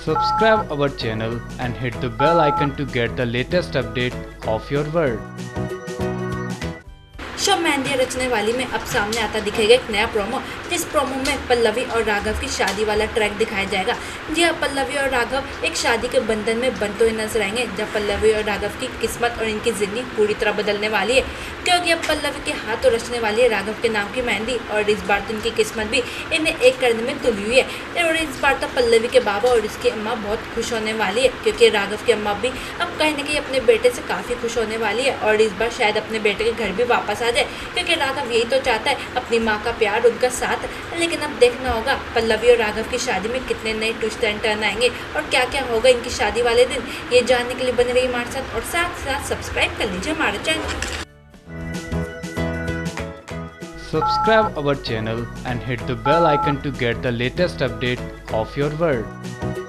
Subscribe our channel and hit the bell icon to get the latest update of your world. Show मेहंदी रचने वाली में अब सामने आता दिखेगा एक नया प्रोमो, जिस प्रोमो में पल्लवी और राघव की शादी वाला ट्रैक दिखाया जाएगा। जी हाँ, पल्लवी और राघव एक शादी के बंधन में बनते हुए नजर आएंगे, जब पल्लवी और राघव की किस्मत और इनकी जिंदगी पूरी तरह बदलने वाली है, क्योंकि अब पल्लवी के हाथों रचने वाली है राघव के नाम की मेहंदी। और इस बार तो इनकी किस्मत भी इन्हें एक करने में तुली हुई है। और इस बार तो पल्लवी के बाबा और इसकी अम्मा बहुत खुश होने वाली है, क्योंकि राघव की अम्मा भी अब कहीं ना कहीं अपने बेटे से काफ़ी खुश होने वाली है और इस बार शायद अपने बेटे के घर भी वापस आ जाए, क्योंकि राघव यही तो चाहता है, अपनी माँ का प्यार, उनका साथ। लेकिन अब देखना होगा पल्लवी और राघव की शादी में कितने नए ट्विस्ट एंड टर्न आएंगे और क्या क्या होगा इनकी शादी वाले दिन। ये जानने के लिए बने रहिए हमारे साथ और साथ साथ सब्सक्राइब कर लीजिए हमारे channel. Subscribe our channel and hit the bell icon to get the latest update of your world.